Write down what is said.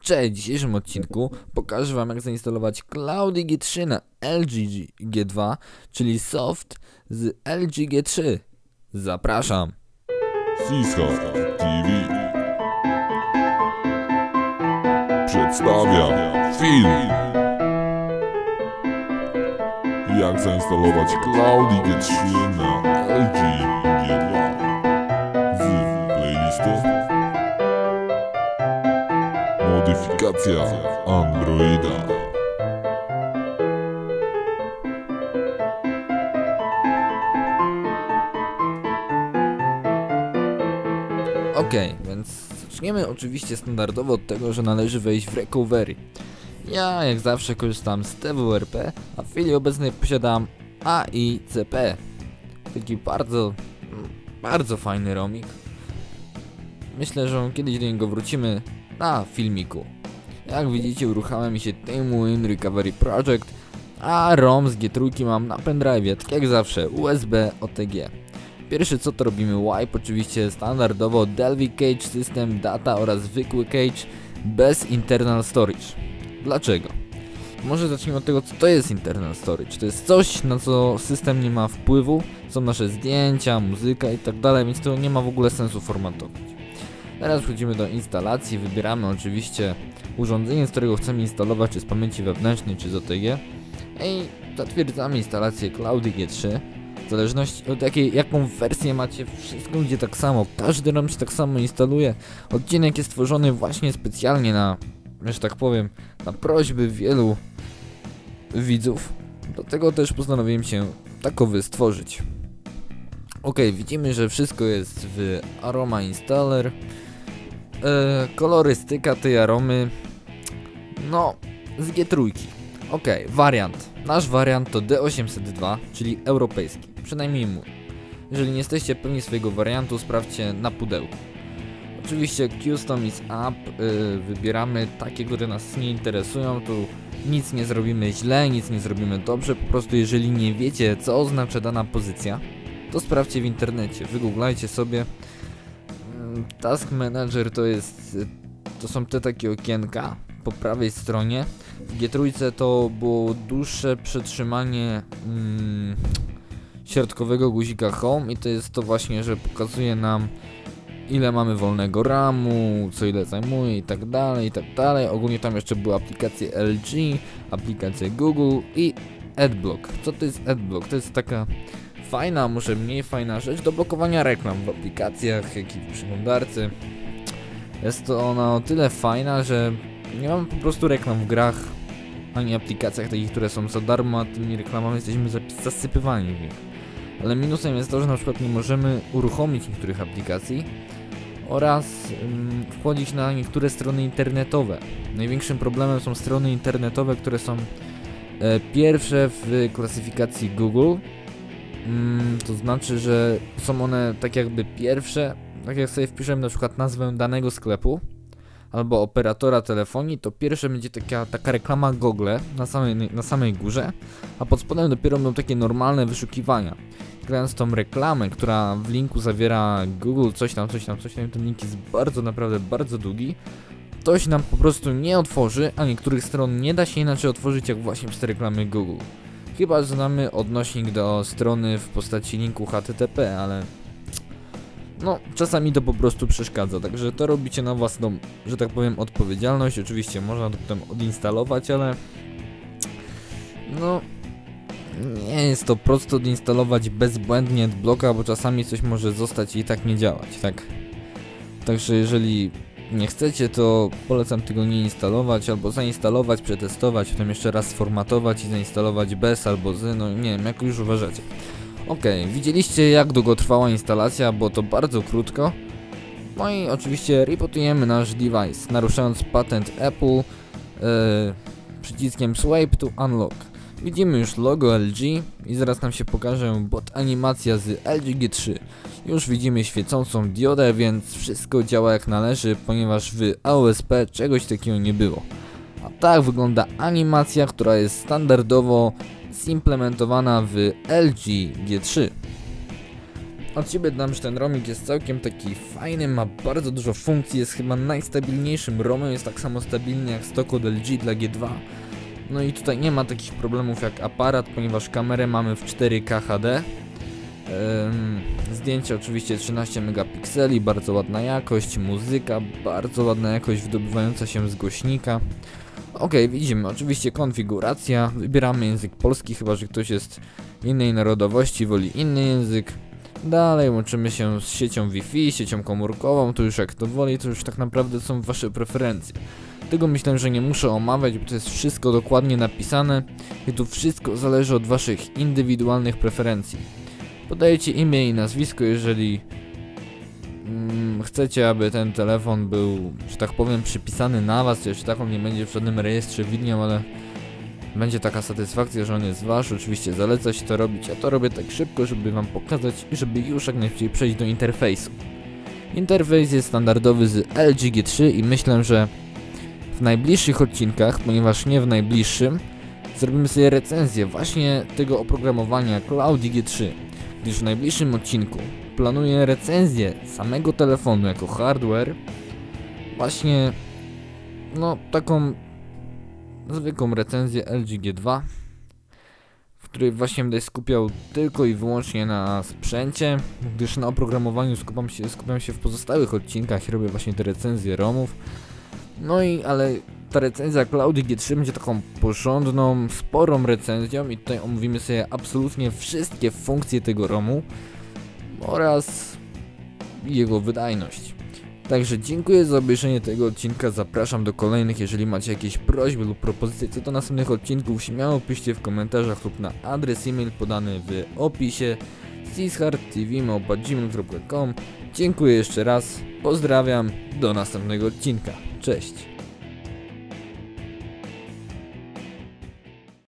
Cześć, w dzisiejszym odcinku pokażę wam, jak zainstalować Cloudy G3 na LG G2, czyli soft z LG G3. Zapraszam! Cisco TV przedstawia film, jak zainstalować Cloudy G3 na LG G2 z playlisty Modyfikacja Androida. Okej, więc zaczniemy oczywiście standardowo od tego, że należy wejść w recovery. Ja jak zawsze korzystam z TWRP, a w chwili obecnej posiadam AICP. Taki bardzo fajny romik. Myślę, że kiedyś do niego wrócimy na filmiku. Jak widzicie, uruchamia mi się Tailwind Recovery Project, a ROM z G3 mam na pendrive'ie, tak jak zawsze, USB OTG. Pierwsze co to robimy wipe, oczywiście standardowo Delphi Cache System Data oraz zwykły cache bez internal storage. Dlaczego? Może zacznijmy od tego, co to jest internal storage. To jest coś, na co system nie ma wpływu, są nasze zdjęcia, muzyka i tak dalej, więc to nie ma w ogóle sensu formatować. Teraz przechodzimy do instalacji, wybieramy oczywiście urządzenie, z którego chcemy instalować, czy z pamięci wewnętrznej, czy z OTG i zatwierdzamy instalację Cloudy G3. W zależności od jaką wersję macie, wszystko idzie tak samo, każdy ROM się tak samo instaluje. Odcinek jest stworzony właśnie specjalnie na, że tak powiem, na prośby wielu widzów. Dlatego też postanowiłem się takowy stworzyć. Ok, widzimy, że wszystko jest w Aroma Installer. Kolorystyka tej aromy, no, z G3. Ok, wariant. Nasz wariant to D802, czyli europejski, przynajmniej mój. Jeżeli nie jesteście pewni swojego wariantu, sprawdźcie na pudełku. Oczywiście custom is up, wybieramy takie, które nas nie interesują, tu nic nie zrobimy źle, nic nie zrobimy dobrze, po prostu jeżeli nie wiecie, co oznacza dana pozycja, to sprawdźcie w internecie, wygooglajcie sobie. Task Manager to są te takie okienka po prawej stronie. W G3 to było dłuższe przytrzymanie środkowego guzika Home i to jest to właśnie, że pokazuje nam, ile mamy wolnego RAMu, co ile zajmuje i tak dalej, i tak dalej. Ogólnie tam jeszcze były aplikacje LG, aplikacje Google i AdBlock. Co to jest AdBlock? To jest taka fajna, może mniej fajna rzecz do blokowania reklam w aplikacjach, jak i w przeglądarce. Jest to ona o tyle fajna, że nie mamy po prostu reklam w grach, ani aplikacjach takich, które są za darmo, a tymi reklamami jesteśmy zasypywani w nich. Ale minusem jest to, że na przykład nie możemy uruchomić niektórych aplikacji oraz wchodzić na niektóre strony internetowe. Największym problemem są strony internetowe, które są pierwsze w klasyfikacji Google. To znaczy, że są one tak jakby pierwsze, tak jak sobie wpiszemy na przykład nazwę danego sklepu albo operatora telefonii, to pierwsze będzie taka reklama Google na samej górze, a pod spodem dopiero będą takie normalne wyszukiwania. Klikając tą reklamę, która w linku zawiera Google coś tam, ten link jest naprawdę bardzo długi, to się nam po prostu nie otworzy, a niektórych stron nie da się inaczej otworzyć jak właśnie przez te reklamy Google. Chyba, że mamy odnośnik do strony w postaci linku HTTP, ale no, czasami to po prostu przeszkadza, także to robicie na własną, że tak powiem, odpowiedzialność. Oczywiście można to potem odinstalować, ale no, nie jest to prosto odinstalować bezbłędnie adblocka, bo czasami coś może zostać i tak nie działać, tak? Także jeżeli nie chcecie, to polecam tego nie instalować, albo zainstalować, przetestować, potem jeszcze raz sformatować i zainstalować bez albo z, no nie wiem, jak już uważacie. Ok, widzieliście jak długo trwała instalacja, bo to bardzo krótko. No i oczywiście rebootujemy nasz device, naruszając patent Apple przyciskiem Swipe to Unlock. Widzimy już logo LG i zaraz nam się pokaże bot animacja z LG G3. Już widzimy świecącą diodę, więc wszystko działa jak należy, ponieważ w AOSP czegoś takiego nie było. A tak wygląda animacja, która jest standardowo zimplementowana w LG G3. od siebie dam, że ten romik jest całkiem taki fajny, ma bardzo dużo funkcji, jest chyba najstabilniejszym romem, jest tak samo stabilny jak stok od LG dla G2. No i tutaj nie ma takich problemów jak aparat, ponieważ kamerę mamy w 4K HD. Zdjęcie oczywiście 13 megapikseli, bardzo ładna jakość, muzyka, bardzo ładna jakość wydobywająca się z głośnika. Ok, widzimy oczywiście konfiguracja, wybieramy język polski, chyba że ktoś jest innej narodowości, woli inny język. Dalej łączymy się z siecią Wi-Fi, siecią komórkową, to już jak to woli, to już tak naprawdę są wasze preferencje. Tego myślę, że nie muszę omawiać, bo to jest wszystko dokładnie napisane i tu wszystko zależy od waszych indywidualnych preferencji. Podajecie imię i nazwisko, jeżeli chcecie, aby ten telefon był, że tak powiem, przypisany na was, jeszcze tak on nie będzie w żadnym rejestrze widniał, ale będzie taka satysfakcja, że on jest wasz. Oczywiście zaleca się to robić, ja to robię tak szybko, żeby wam pokazać i żeby już jak najszybciej przejść do interfejsu. Interfejs jest standardowy z LG G3 i myślę, że w najbliższych odcinkach, ponieważ nie w najbliższym, zrobimy sobie recenzję właśnie tego oprogramowania Cloudy G3, gdyż w najbliższym odcinku planuję recenzję samego telefonu jako hardware, właśnie no taką zwykłą recenzję LG G2, w której właśnie będę skupiał tylko i wyłącznie na sprzęcie, gdyż na oprogramowaniu skupiam się w pozostałych odcinkach i robię właśnie te recenzje ROMów. No i ale ta recenzja Cloudy G3 będzie taką porządną, sporą recenzją i tutaj omówimy sobie absolutnie wszystkie funkcje tego ROMu oraz jego wydajność. Także dziękuję za obejrzenie tego odcinka, zapraszam do kolejnych. Jeżeli macie jakieś prośby lub propozycje co do następnych odcinków, śmiało piszcie w komentarzach lub na adres e-mail podany w opisie cishardtv@gmail.com. Dziękuję jeszcze raz, pozdrawiam, do następnego odcinka, cześć!